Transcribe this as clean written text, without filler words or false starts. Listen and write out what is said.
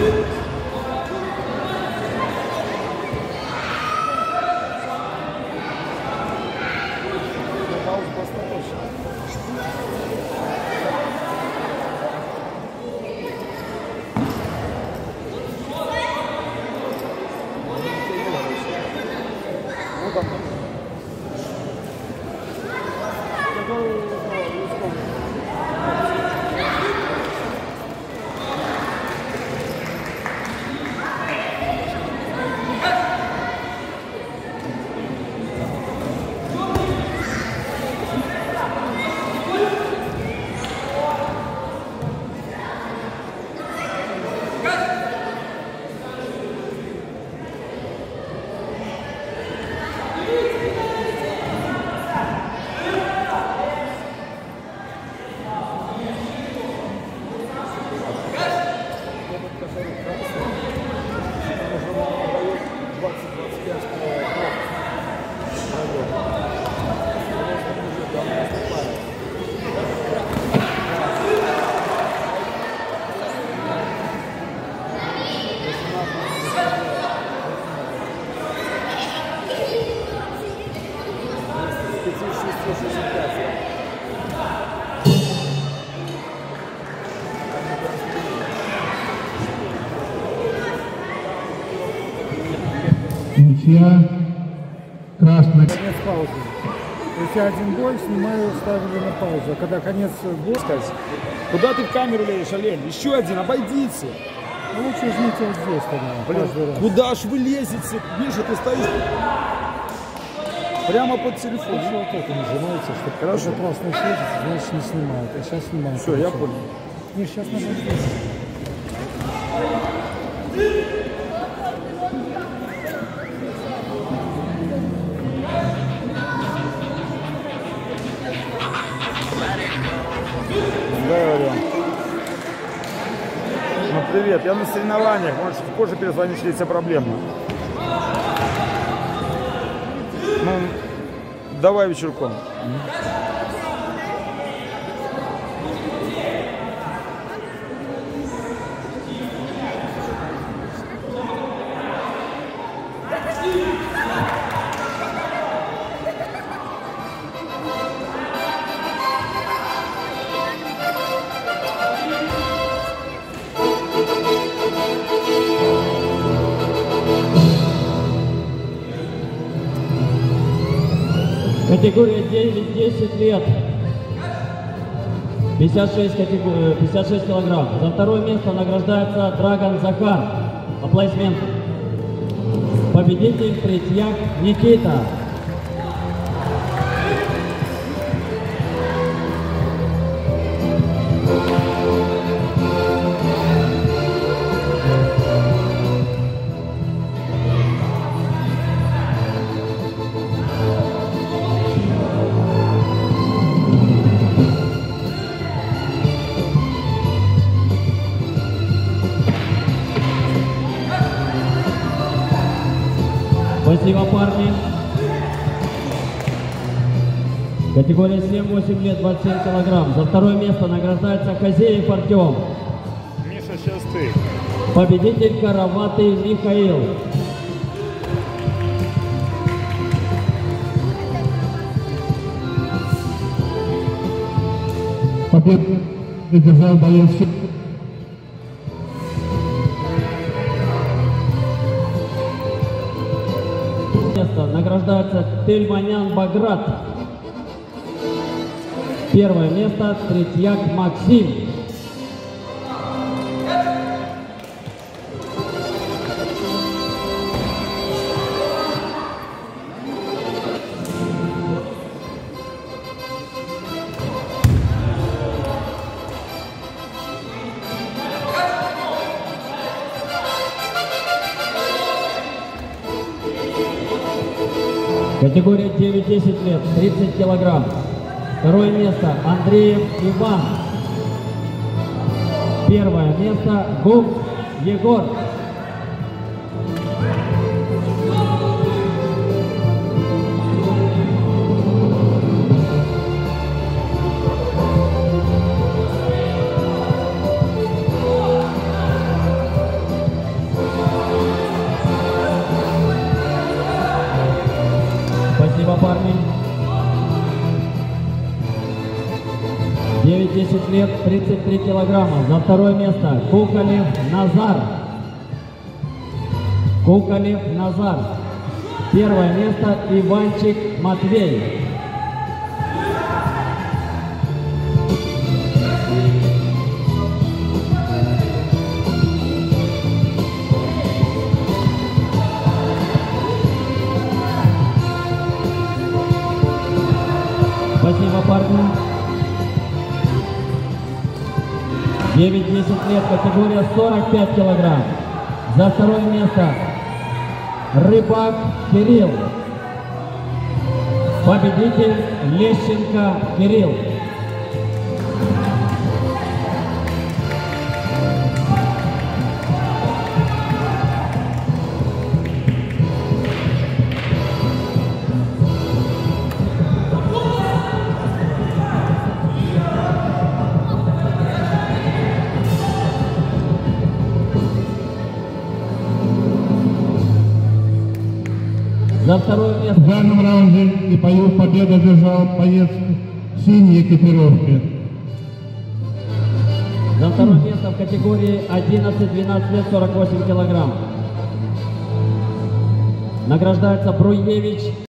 Ничья. Красный. Конец паузы. Если один бой, снимаю, ставили на паузу. А когда конец боя... Куда ты в камеру лезешь, олень? Еще один, обойдите. Ну, лучше жмите вот здесь тогда. Блин, куда ж вы лезете? Видишь, ты стоишь прямо под телефон. Еще вот это нажимается, чтобы хорошо красный светится, значит не снимают. А сейчас снимают. Все, я понял. Не, сейчас надо здесь. Ну привет, я на соревнованиях, можешь позже перезвонить, если есть проблема. Ну, давай вечерком. Категория 9-10 лет. 56 килограмм. За второе место награждается Драган Захар. Аплодисменты. Победитель Третьяк Никита. Спасибо, парни. Категория 7-8 лет, 27 килограмм. За второе место награждается Хазеев Артем. Миша, сейчас ты. Победитель Караватый Михаил. Победу одержал боец. Награждается Тельманян Баграт. Первое место Третьяк Максим. Категория 9-10 лет, 30 килограмм. Второе место Андреев Иван. Первое место Губ Егор. 10 лет, 33 килограмма. За второе место Куколев Назар. Куколев Назар. Первое место Иванчик Матвей. Спасибо, парни. 9-10 лет, категория 45 килограмм. За второе место Рыбак Кирилл. Победитель Лещенко Кирилл. За второе место. В данном раунде и победу одержал боец синей экипировки. За второе место в категории 11-12 лет 48 килограмм. Награждается Бруевич